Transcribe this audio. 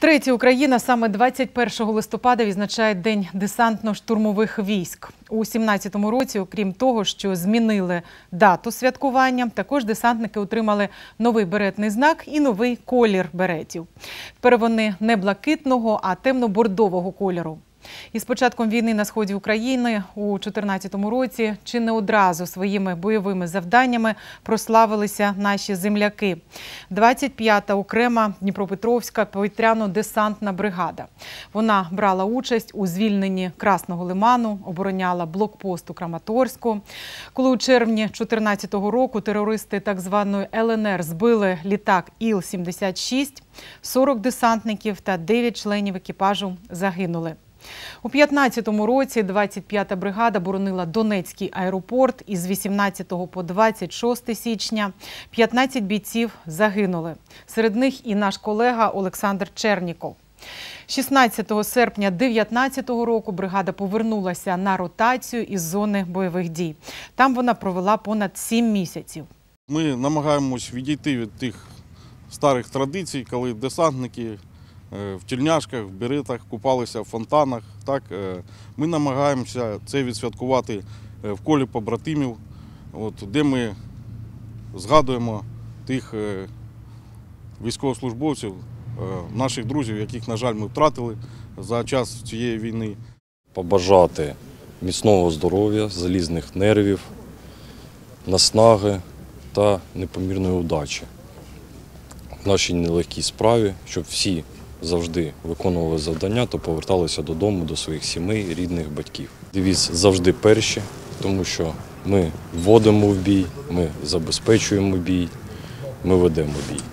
Втретє Україна саме 21 листопада відзначає День десантно-штурмових військ. У 17-му році, окрім того, що змінили дату святкування, також десантники отримали новий беретний знак і новий колір беретів. Тепер вони не блакитного, а темно-бордового кольору. Із початком війни на сході України у 2014 році чи не одразу своїми бойовими завданнями прославилися наші земляки. 25-та окрема Дніпропетровська повітряно-десантна бригада. Вона брала участь у звільненні Красного Лиману, обороняла блокпост у Краматорську. Коли у червні 2014 року терористи так званої ЛНР збили літак Іл-76, 40 десантників та 9 членів екіпажу загинули. У 2015 році 25-та бригада боронила Донецький аеропорт і з 18 по 26 січня 15 бійців загинули. Серед них і наш колега Олександр Черніков. 16 серпня 2019 року бригада повернулася на ротацію із зони бойових дій. Там вона провела понад 7 місяців. Ми намагаємось відійти від тих старих традицій, коли десантники в тельняшках, в беретах купалися в фонтанах. Так, ми намагаємося це відсвяткувати в колі побратимів, де ми згадуємо тих військовослужбовців, наших друзів, яких, на жаль, ми втратили за час цієї війни. Побажати міцного здоров'я, залізних нервів, наснаги та непомірної удачі в нашій нелегкій справі, щоб всі завжди виконували завдання та поверталися додому, до своїх сімей, рідних, батьків. Девіз «Завжди перші», тому що ми вводимо в бій, ми забезпечуємо бій, ми ведемо бій.